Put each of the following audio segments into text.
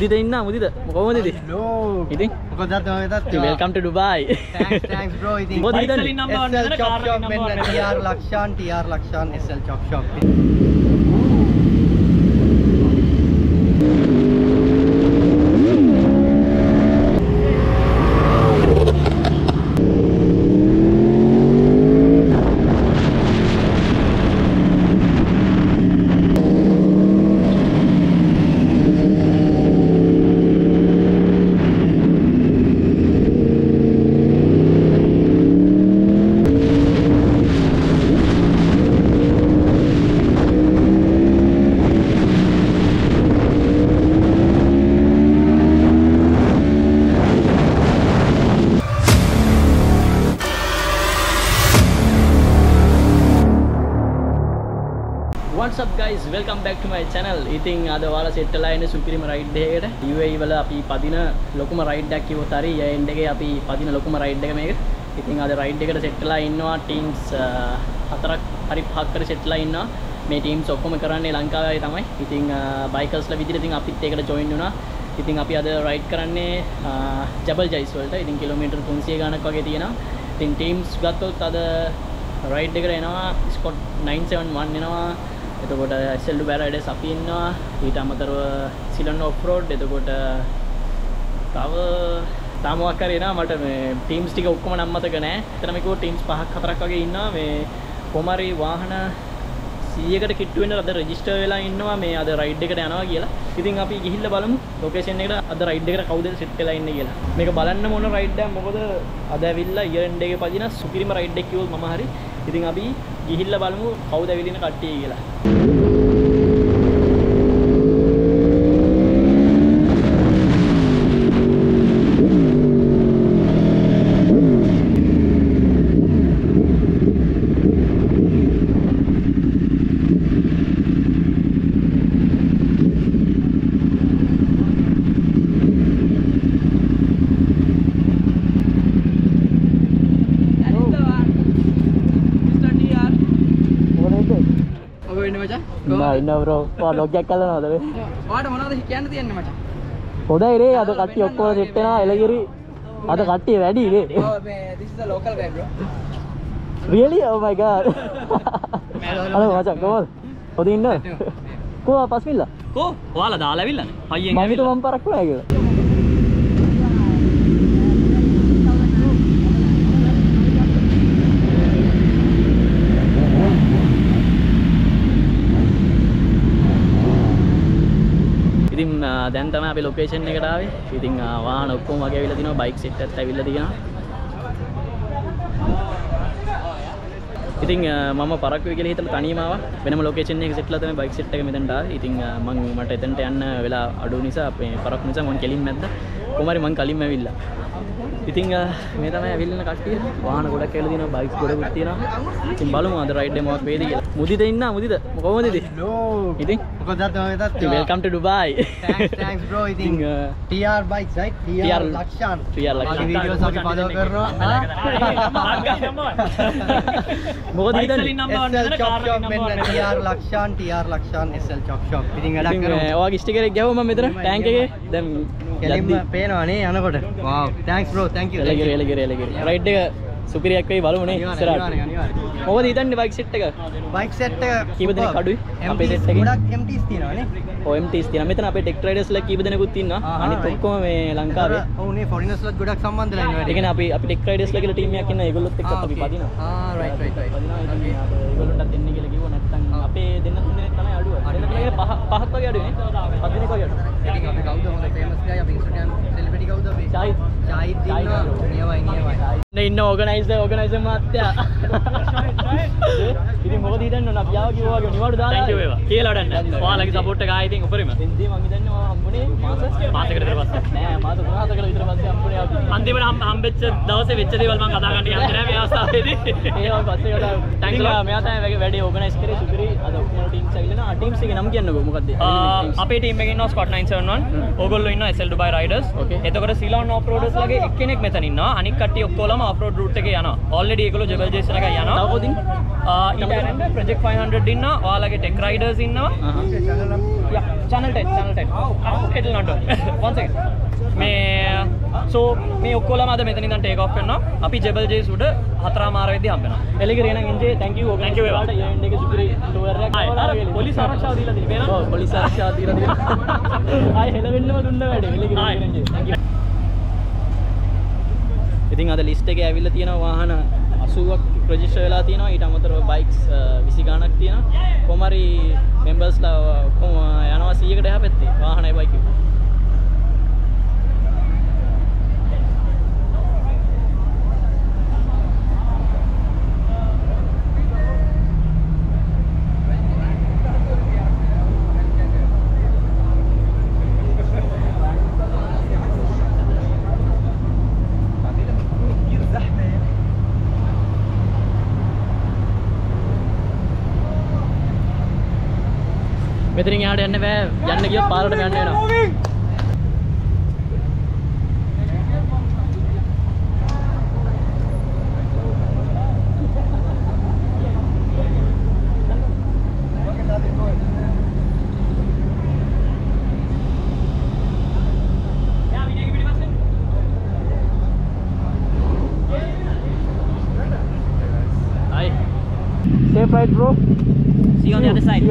මුදිත ඉන්න මුදිත කොහොමද ඉතින්? ඉතින් මොකද තමයි welcome to Dubai. thanks bro ඉතින් මොකද ඉතින් SL chop shop මෙන්න TR Lakshan SL chop shop. What's up guys, welcome back to my channel. ඉතින් අද ඔයාලා සෙට් වෙලා ඉන්නේ සුපිරිම රයිඩ් එකකට. UAE වල අපි පදින ලොකුම රයිඩ් එකක් කිව්වොත් හරි. එන්ඩ් එකේ අපි පදින ලොකුම රයිඩ් එක මේක. ඉතින් අද රයිඩ් එකට සෙට් වෙලා ඉන්නවා ටීම්ස් 4ක් හරි 5ක් කර සෙට් වෙලා ඉන්නවා. මේ ටීම්ස් ඔක්කොම කරන්නේ ලංකාවේ තමයි. ඉතින් බයිකර්ස්ලා විදිහට ඉතින් අපිත් ඒකට ජොයින් වුණා. ඉතින් අපි අද රයිඩ් කරන්නේ ජබල් ජයිස් වලට. ඉතින් කිලෝමීටර් 300 ගාණක් වගේ තියෙනවා. ඉතින් ටීම්ස් ගත්තොත් අද රයිඩ් එකට එනවා ස්කොට් 971 එනවා. එතකොට SL Dubai Riders අපි ඉන්නවා ඊට අමතරව සිලන් ඔෆ් රෝඩ් එතකොට තව මොකක් හරි එනවා මට මේ ටීම්ස් ටික ඔක්කොම නම් මතක නැහැ. එතනම කිව්ව ටීම්ස් 5ක් 4ක් වගේ ඉන්නවා මේ කොමාරි වාහන 100කට කිට්ටු වෙන අද රෙජිස්ටර් වෙලා ඉන්නවා මේ අද රයිඩ් එකට යනවා කියලා. ඉතින් අපි ගිහිල්ලා බලමු ලොකේෂන් එකට අද රයිඩ් එකට කවුද සෙට් වෙලා ඉන්නේ කියලා. මේක බලන්න මොන රයිඩ් එකක් මොකද අද ඇවිල්ලා ඉයර් එන්ඩ් එකේ පදින සුපිරිම රයිඩ් එකක් කිව්වොත් මම හරි. ඉතින් අපි ගිහිල්ලා බලමු කවුද ඇවිදින කට්ටිය කියලා. ඉන්න බ්‍රෝ ඔයා ලොග් එකක් කරනවද මේ ඔයාට මොනවද කියන්න තියෙන්නේ මචං හොඳයි නේ අද කට්ටිය ඔක්කොම සෙට් වෙනවා එළගිරි අද කට්ටිය වැඩි නේ ඔව් මේ this is a local guy bro really oh my god hello මචං කොහොමද හොඳ ඉන්නවද කොහොම පස්මිල්ලා කෝ ඔයාලා දාලා ඇවිල්ලානේ පයියෙන් මම හිතුවා මම පරක් වුණා කියලා දැන් තමයි අපි ලොකේෂන් එකට ආවේ. ඉතින් වාහන ඔක්කොම වගේ ඇවිල්ලා තිනවා බයික් සෙට් එකත් ඇවිල්ලා තියෙනවා. ඉතින් මම පරක්කු කියලා හිතලා තනියම ආවා. වෙනම ලොකේෂන් එකක සෙට්ලා තමයි බයික් සෙට් එක මෙතනට ආවේ. ඉතින් මට එතනට යන්න වෙලා අඩු නිසා අපේ පරක්කු නිසා මම කෙලින් මැද්දා. කොහමරි මම කලින්ම ඇවිල්ලා. ඉතින් මේ තමයි ඇවිල්ලා කට්ටිය. වාහන ගොඩක් ඇවිල්ලා තියෙනවා බයික්ස් ගොඩකුත් තියෙනවා. ඉතින් බලමු අද රයිඩ් එක මොකක් වේද කියලා. මුදිත ඉන්න මුදිත කොහොමද ඉතින්? ඉතින් මොකද තමයි welcome to Dubai. thanks bro ඉතින් TR bikes right TR Lakshan Lakshan videos අපි ෆලෝ කරනවා මොකද හිතන්නේ SL chop shop මෙන්න TR Lakshan SL chop shop ඉතින් වැඩක් කරනවා ඔයාගේ ස්ටිකර් එක ගැහුවම මෙතන ටැංක් එකේ දැන් කෙලින්ම පේනවා නේ යනකොට wow thanks bro thank you Yelagiri ride එක සුපිරියක් වෙයි බලමු නේ ඉස්සරහට මොකද හිතන්නේ බයික් සෙට් එක බයික් සෙට් එක කීප දෙනෙක් අඩුයි අපේ සෙට් එකේ ගොඩක් MTs තියෙනවා නේ ඔව් MTs තියෙනවා මෙතන අපේ ටෙක් රයිඩර්ස්ලා කීප දෙනෙකුත් ඉන්නවා අනිත් ඔක්කොම මේ ලංකාවේ ඔව් නේ ෆොරිනර්ස්ලාත් ගොඩක් සම්බන්ධලා ඉන්නවා ඒ කියන්නේ අපි ටෙක් රයිඩර්ස්ලා කියලා ටීම් එකක් ඉන්නවා ඒගොල්ලොත් එක්ක අපි පදිනවා right ඒගොල්ලොන්ටත් දෙන්න කියලා කිව්වා නැත්නම් අපේ දෙන්න තුන් දෙනෙක් තමයි අඩුව දෙන්න කියලා පහක් වගේ අඩුයි නේ පහ දෙනෙක් වගේ අඩුයි ඉතින් අපි කවුද හොඳ ෆේමස් ගයි අපි ඉන්ස්ටාග්‍රෑම් සෙලිබ්‍රිටි කවුද අපි ෂාහිද් ඉන්නවා නියමයි ඉන්න ඕගනයිසර් මාත්‍යා ඉතින් මොකද හිතන්නේ අපි ආව කිව්වා වගේ නිවාඩු දාලා thank you වේවා කියලා වැඩක් නැහැ ඔයාලගේ සපෝට් එක ආයෙ ඉතින් උපරිම එන්දී මම හිතන්නේ මම හම්බුනේ මාසයකට විතර පස්සේ නෑ මාස 3-4කට විතර පස්සේ හම්බුනේ අපි අන්තිමට හම්බෙච්ච දවසේ වෙච්ච දේවල් මම කතා කරන්න යන්නේ නැහැ මේ අවස්ථාවේදී ඒවා පස්සේ කතා thanks මෙයා තමයි වැඩේ ඕගනයිස් කරේ සුපිරි අද ඔක්කොම ටීම්ස් ඇවිල්ලා ටීම්ස් එකේ නම කියන්නකෝ මොකද්ද අපේ ටීම් එකේ ඉන්නවා ස්කොට් 971 ඕගොල්ලෝ ඉන්නවා SL Dubai Riders එතකොට සිලෝන් ඔෆ් රෝඩර්ස් ලගේ එක්කෙනෙක් මෙතන ඉන්නවා අනික් කට්ටිය ඔක්කොලම ඔෆ් රෝඩ් රූට් එකේ යනවා ඔල්රෙඩි ඒගොල්ලෝ ජබල් ජේසන් එකයි යනවා තව කොදින් ඊට ඇරෙන්න ප්‍රොජෙක්ට් 500 ඉන්නවා. ඔයාලගේ ටෙක් රයිඩර්ස් ඉන්නවා. Yeah, channel 10. It'll not do. One second. මේ ඔක්කොලම අද මෙතනින් ඉඳන් ටේක් ඔෆ් වෙනවා. අපි ජෙබල් ජේස් උඩ 4:00 වෙද්දී හම්බ වෙනවා. එලිගිරේ නම් එන්ජේ thank you. Thank you වේවා. ඊට එකේ සුපිරි ටුවර් එකක් ආවා. පොලිස් ආරක්ෂාව දීලා තියෙනවා. ඔව් පොලිස් ආරක්ෂාව දීලා තියෙනවා. ආයි හෙලවෙන්නම දුන්න වැඩේ. එලිගිරේ එන්ජේ. Thank you. ඉතින් අද ලිස්ට් එකේ ඇවිල්ලා තියෙනවා වාහන 80ක් රෙජිස්ටර් වෙලා තියෙනවා. ඊට අමතරව බයික්ස් 20 ගණනක් තියෙනවා. කොහමරි මෙම්බර්ස්ලා යනවා 100කට එහා පැත්තේ වාහනයි බයික් එක. මෙතනින් එහාට යන්න බෑ. යන්න ගියොත් පාරටම යන්න වෙනවා. Hi. Safe ride, bro. See you on the other side.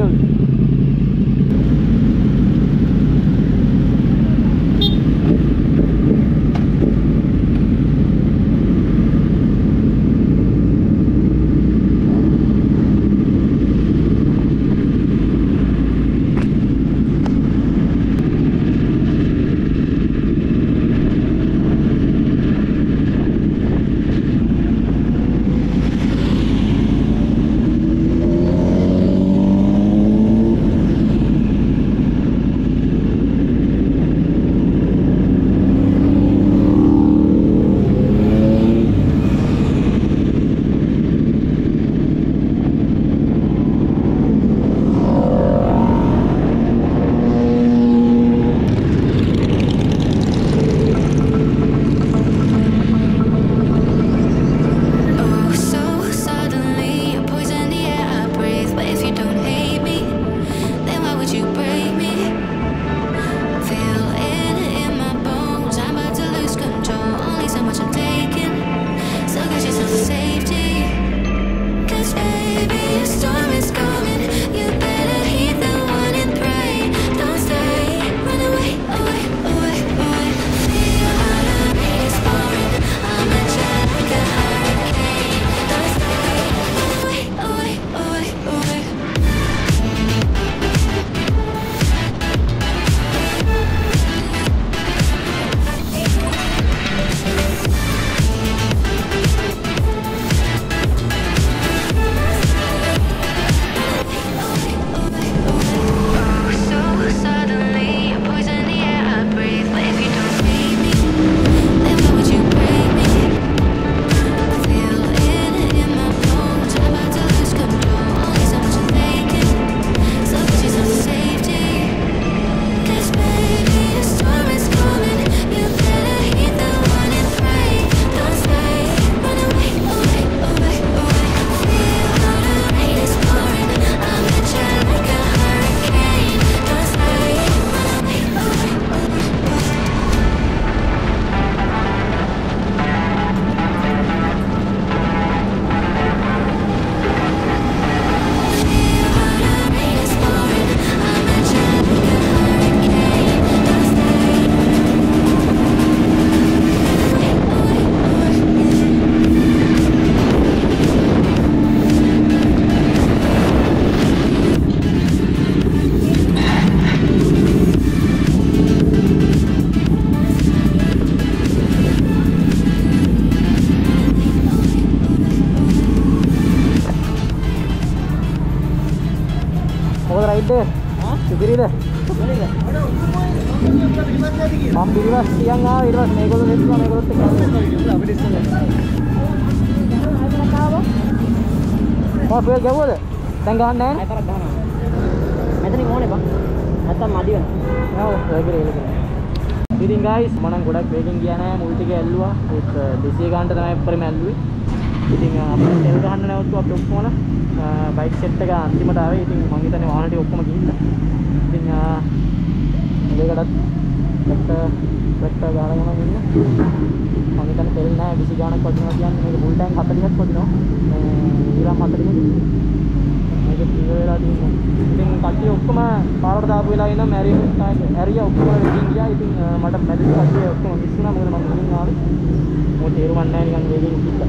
ride supirida mom bilas siang ah ඊට පස්සේ මේගොල්ලෝ නෙට්ටුවා මේගොල්ලොත් එක්ක අපිට ඉස්සෙල්ලා මොකද ගවුවද දැන් ගහන්නේ නැහැ නේ කරක් ගහනවා මෙතනින් ඕනේ බං නැත්තම් මදි වෙනවා ඔව් ඒකේ ඉතින් guys මම නම් ගොඩක් වේගෙන් ගියා නෑ මුල් ටික ඇල්ලුවා ඒක 200 ගානට තමයි අප්පරම ඇල්ලුවේ ඉතින් අපි තෙල් ගහන්න නැවතුව අපි ඔක්කොම බයික් සෙට් එක අන්තිමට ආවේ. ඉතින් මම හිතන්නේ වාහන ටික ඔක්කොම ගිහිල්ලා. ඉතින් මේකටත් ගාලා යනවා ඉන්න. මම හිතන්නේ තෙල් නැහැ 20 ගාණක් වදිනවා කියන්නේ මේක ෆුල් ටැංක් 40ක් වදිනවා. මේ ඊළඟ 40ක මේක ඉවර වෙලා තියෙනවා. ඉතින් කට්ටිය ඔක්කොම පාරට දාපු වෙලා ඉන්න ඇරියා ඔක්කොම වෙකින් ගියා. ඉතින් මට මැදට කට්ටිය ඔක්කොම මිස් වුණා. මොකද මම මුලින් ආවේ. මොකද තේරුම් ගන්න නැහැ නිකන් වේගෙන් ගිහිල්ලා.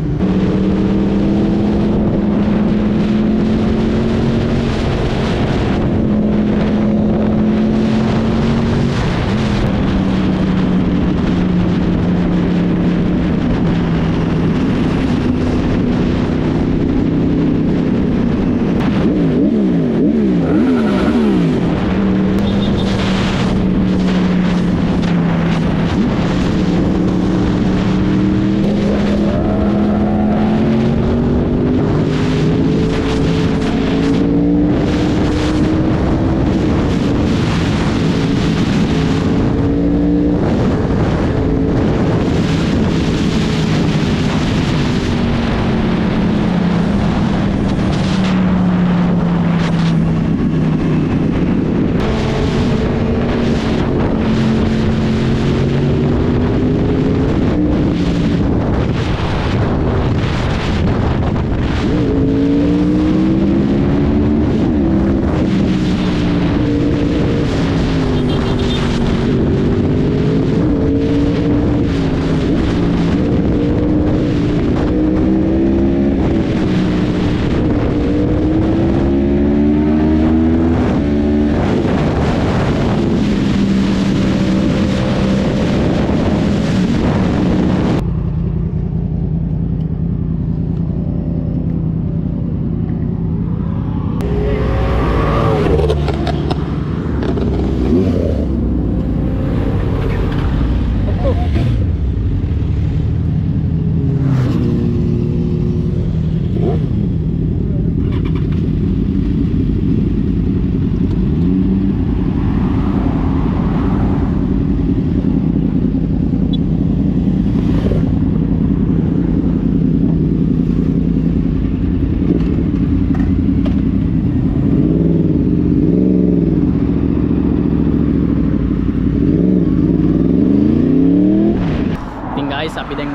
අපි දැන්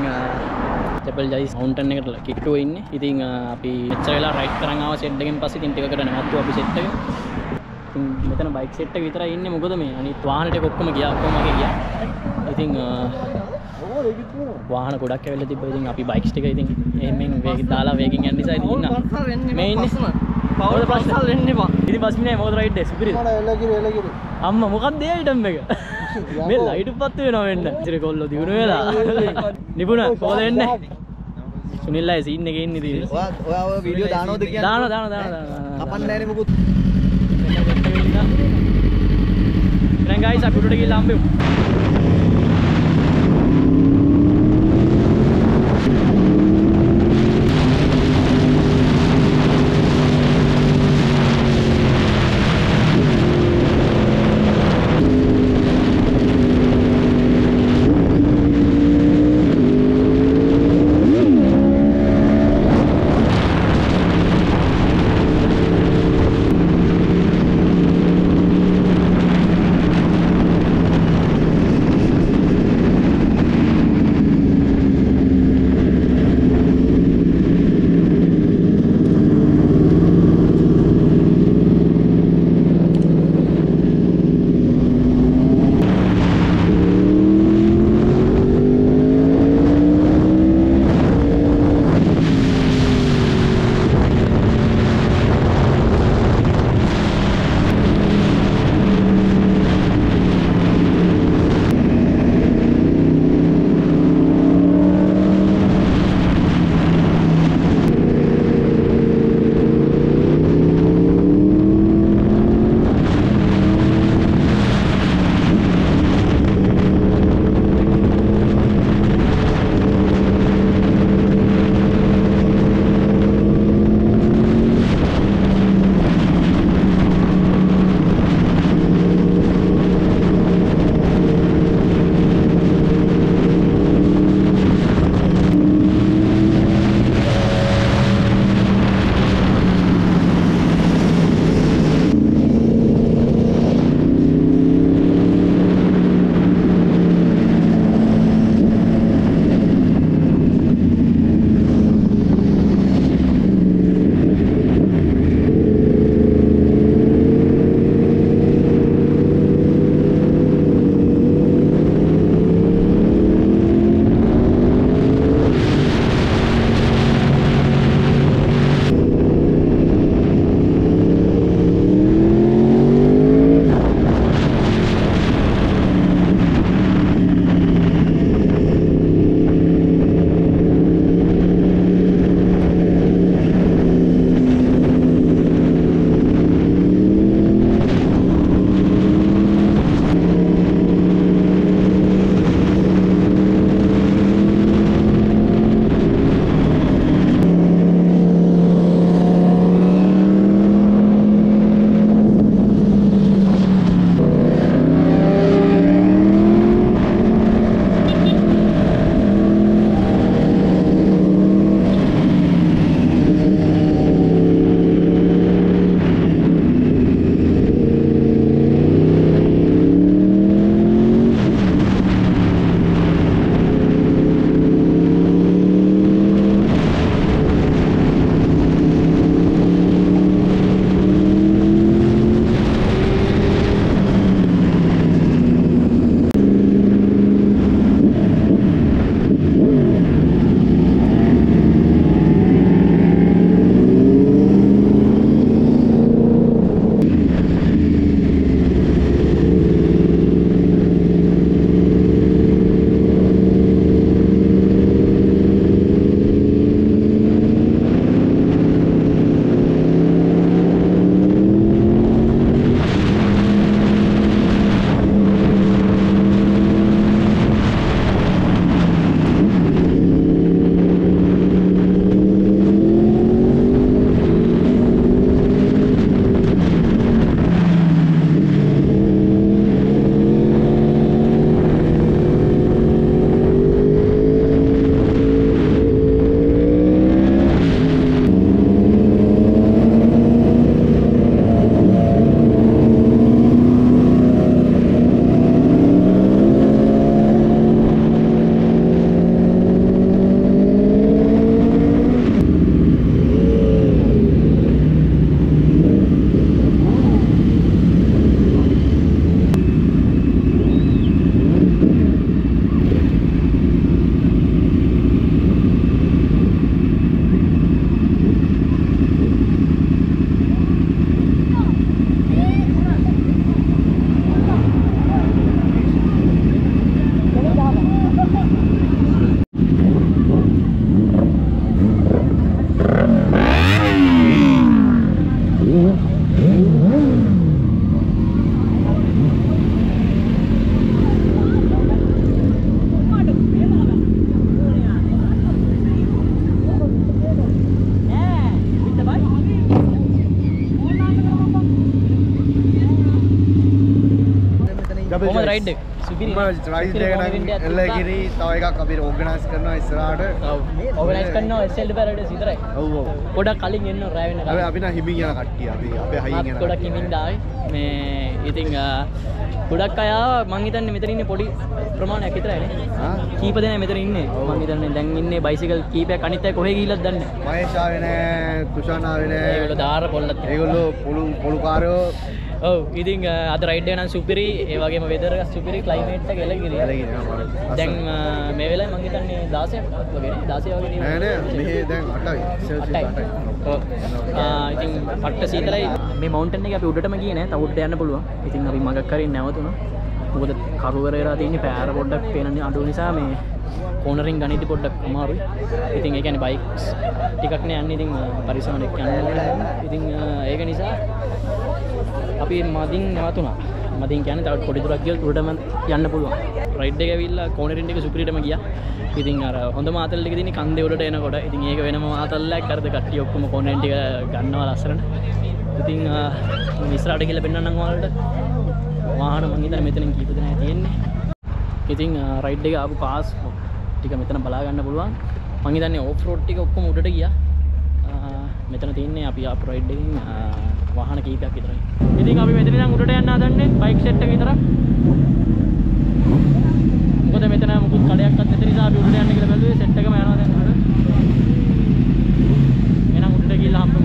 ජබල් ජයිස් මවුන්ටන් එකට කිට්ටුව ඉන්නේ. ඉතින් අපි මෙච්චර වෙලා රයිඩ් කරන් ආව සෙට් එකෙන් පස්සේ ඉතින් ටිකකට නැවතුවා අපි සෙට් එක. ඉතින් මෙතන බයික් සෙට් එක විතරයි ඉන්නේ. මොකද මේ අනිත් වාහන ටික ඔක්කොම ගියා ඔක්කොම වගේ ගියා. ඉතින් වාහන ගොඩක් ඇවිල්ලා තිබ්බා. ඉතින් අපි බයික්ස් ටික ඉතින් එහෙම වේගින් දාලා වේගින් යන්න නිසා ඉතින් ඉන්න. මේ ඉන්නේ. පවුල පස්සල් වෙන්න එපා. ඉතින් බස් මිනේ මොකද රයිඩ් එක සුපිරිද? එලගිරි. අම්මා මොකක්ද ඒ අයිටම් එක? මේ ලයිට් පත්තු වෙනවා වෙන්න. ඉතින් කොල්ලෝ දිනු වෙලා. නිපුණ කොහොමද එන්නේ? සුනිල් අය සීන් එකේ ඉන්නේ ඉතින්. ඔයා ඔය වීඩියෝ දානවද කියන්නේ? දානවා. කපන්නේ නැහැ නේ මොකුත්. දැන් ගයිස් අපි උඩට ගිහලා හම්බෙමු. කොහොමද රයිඩ් එක? සුපිරි රයිඩ් එක නම් එල්ලගිරි තව එකක් අපි ඕගනයිස් කරනවා ඉස්සරහට. ඔව් ඕගනයිස් කරනවා SL පැරඩයිස් විතරයි. ඔව් ඔව්. පොඩක් කලින් එන්න රෑ වෙන කලින්. අපි නම් හිමින් යන කට්ටිය. අපි හයියෙන් යනවා. ගොඩක් හිමින් ඩාවේ. මේ ඉතින් ගොඩක් අය මං හිතන්නේ මෙතන ඉන්නේ පොඩි ප්‍රමාණයක් විතරයි නේ. කීප දෙනා මෙතන ඉන්නේ. මං හිතන්නේ දැන් ඉන්නේ බයිසිකල් කීපයක් අනිත් අය කොහෙ ගිහිල්ලාද දන්නේ නැහැ. මහේෂ් ආවේ නැහැ, තුෂාන් ආවේ නැහැ. ඒගොල්ලෝ දාර පොල්ලත්. ඒගොල්ලෝ පොළු කාරයෝ. ඔව් ඉතින් අද රයිඩ් එක නම් සුපිරි. ඒ වගේම වෙදර් එක සුපිරි, ක්ලයිමේට් එක එළගිරි. දැන් මේ වෙලාවේ මං හිතන්නේ 16ක් වගේ නේ. 16 වගේ නෑ නෑ මෙහෙ දැන් 8යි. සෙල්සියස් 8යි. ඔව්. ඉතින් පට්ට සීතලයි. මේ මවුන්ටන් එකේ අපි උඩටම ගියේ නෑ. තව උඩට යන්න පුළුවන්. ඉතින් අපි මගක් හරින් නැවතුණා. මොකද කරුවරේලා තියෙන්නේ පෑර පොඩ්ඩක් පේන අඩු නිසා මේ කෝනරින් ගනිද්දි පොඩ්ඩක් අමාරුයි. ඉතින් ඒ කියන්නේ බයික්ස් ටිකක් නේ යන්නේ. ඉතින් පරිස්සමෙන් යන්න. ඉතින් ඒක නිසා අපි මදින් නැවතුණා. මදින් කියන්නේ තව පොඩි දුරක් ගියොත් උඩටම යන්න පුළුවන්. රයිඩ් එක ඇවිල්ලා කෝනරින් එක සුපිරිටම ගියා. ඉතින් අර හොඳ මාතල් ටික තියෙන්නේ කන්දේ උඩට එනකොට. ඉතින් ඒක වෙනම මාතල්ලක්. අරද කට්ටිය ඔක්කොම කෝනරින් ටික ගන්නවා ලස්සනට. ඉතින් මම ඉස්සරහට ගිහලා පෙන්නන්නම් ඔයාලට. වාහන මං හිතන්නේ මෙතනින් කීප දෙනා තියෙන්නේ. ඉතින් රයිඩ් එක ආපු පාස් ටික මෙතන බලා ගන්න පුළුවන්. මං හිතන්නේ ඕෆ් රෝඩ් ටික ඔක්කොම උඩට ගියා. මෙතන තියෙන්නේ අපි ආපු රයිඩ් එකකින් වාහන කීපයක් විතරයි. ඉතින් අපි මෙතන ඉඳන් උඩට යන්න හදන්නේ බයික් සෙට් එක විතරක්. මොකද මෙතන මුකුත් කඩයක්වත් නැති නිසා අපි උඩට යන්න කියලා බැලුවේ සෙට් එකම යනවා දැන් උඩට. එහෙනම් උඩට ගිහලා හම්බෙමු.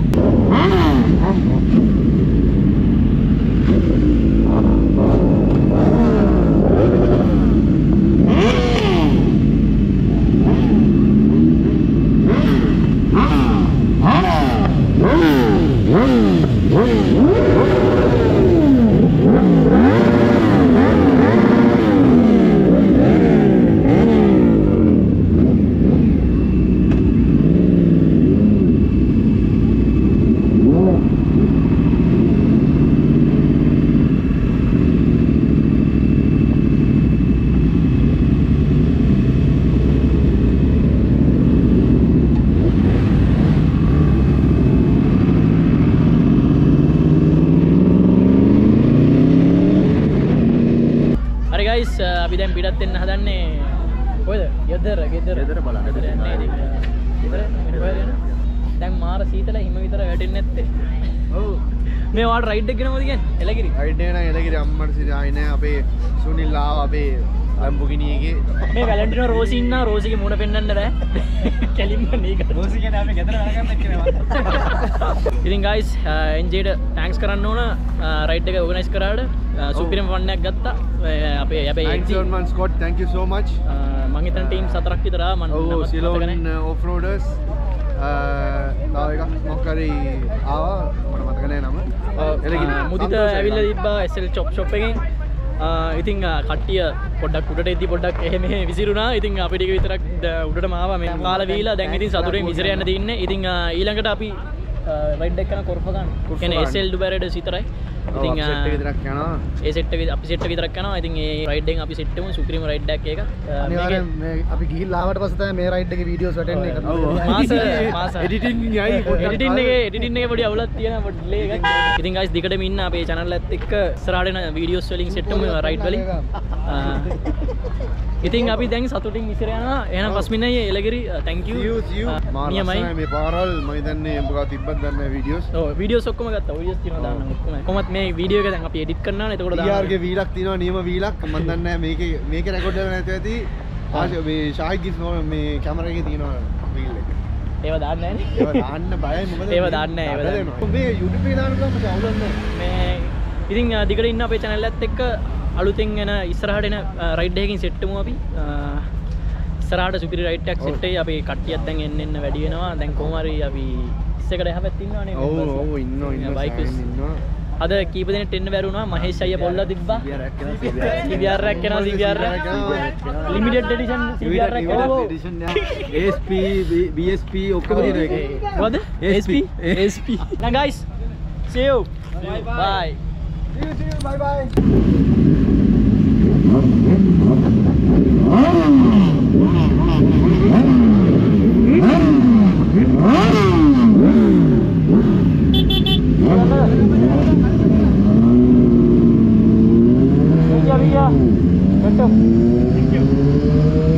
අපි දැන් පිටත් වෙන්න හදන්නේ කොහෙද? ගෙදර බලන්න. ගෙදර යන්නේ ඉතින්. ගෙදර කොහෙද යන්නේ? දැන් මාර සීතල හිම විතර වැටෙන්නේ නැත්තේ. ඔව්. මේ වාට රයිඩ් එක ගෙනවද කියන්නේ? එළගිරි. රයිඩ් එක නම් එළගිරි අම්මට සිත ආයි නෑ. අපේ සුනිල් ආව අපේ ලැම්බෝගිනි එකේ. මේ වැලන්ටිනෝ රෝසි ඉන්නා. රෝසිගේ මූණ පෙන්වන්න බෑ. කෙලින්ම නීක. රෝසි කියන්නේ අපි ගෙදර වැඩ කරන්න එක්කනේ. ඉතින් guys එන්ජේට thanks කරන්න ඕන රයිඩ් එක organize කරාට. සුපිරිම වන්නයක් ගත්තා. අපේ man Scott, thank you so much. මම හිතන ටීම් 4ක් විතර ආවා. මම සිලෝන් off roaders තව එකක් මොකක් හරි ආවා මට මතක නෑ නම. එළගිරි මුදිත ඇවිල්ලා තිබ්බා SL chop shop එකෙන්. ඉතින් කට්ටිය පොඩ්ඩක් උඩට එද්දි පොඩ්ඩක් එහෙම විසිරුණා. ඉතින් අපි ටික විතරක් උඩටම ආවා. මේ කාලා වීලා දැන් ඉතින් සතුටෙන් විසිර යන්න තින්නේ. ඉතින් ඊළඟට අපි රයිඩ් එක කරන කොරප ගන්න. කියන්නේ SL ඩුබැරඩස් විතරයි. ඉතින් සෙට් එක විතරක් යනවා. ඒ සෙට් එක අපි සෙට් එක විතරක් යනවා. ඉතින් ඒ රයිඩ් එකෙන් අපි සෙට් එකම සුපිරිම රයිඩ් එකක් ඒක. අනිවාර්යෙන් මේ අපි ගිහිල්ලා ආවට පස්සේ තමයි මේ රයිඩ් එකේ වීඩියෝස් වැටෙන්නේ. මාස එඩිටින් යයි එඩිටින් එකේ පොඩි අවුලක් තියෙනවා පොඩි ඩිලේ එකක්. ඉතින් guys දිගටම ඉන්න අපේ channel එකත් එක්ක ඉස්සරහට එන වීඩියෝස් වලින් සෙට් එකම රයිඩ් වලින්. ඉතින් අපි දැන් සතුටින් ඉස්සර යනවා. එහෙනම් පස්මිනයි එළගිරි thank you. නියමයි මේ පාරවල් මම හිතන්නේ මොකක්ද තිබ්බත් දැන් මේ වීඩියෝස්. ඔව් වීඩියෝස් ඔක්කොම ගත්තා. වීඩියෝස් තියෙනවා දාන්න ඔක්කොම. කොහොමත් මේ වීඩියෝ එක දැන් අපි එඩිට් කරනවා නේ. එතකොට දාන්න. ගේ වීලක් තියෙනවා නියම වීලක්. මම දන්නේ නැහැ මේකේ රෙකෝඩ් කරලා නැතුව ඇති. මේ ෂාහිද්ගේ මේ කැමරා එකේ තියෙනවා වීල් එක. ඒව දාන්නේ නැහැ නේ. ඒව දාන්න බයයි මොකද? ඒව දාන්නේ නැහැ. ඒව දාන්න. මේ YouTube එකේ දාන්න ගමන් අවුලක් නැහැ. මේ ඉතින් දිගට ඉන්න අපේ channel එකත් එක්ක අලුතෙන් එන ඉස්සරහට එන රයිඩ් එකකින් සෙට් වෙමු අපි. ඉස්සරහට සුපිරි රයිඩ් එකක් සෙට් වෙයි. අපි කට්ටියක් දැන් එන්න වැඩි වෙනවා. දැන් කොහොම හරි අපි ඉස්සෙකට එහා පැත්තේ ඉන්නවනේ. ඔව් ඉන්නවා බයිකස් ඉන්නවා. අද කීප දෙනෙක් එන්න බැරි වුණා. මහේෂ් අයියා පොල්ලා තිබ්බා. CBR එකක් යනවා. CBR ලිමිටඩ් එඩිෂන් CBR එකක් යනවා. ASP BSP ඔක්කොම තියෙනවා ඒකේ. මොකද? ASP. now guys see you. Bye. See you. Bye bye. Via. welcome. Thank you.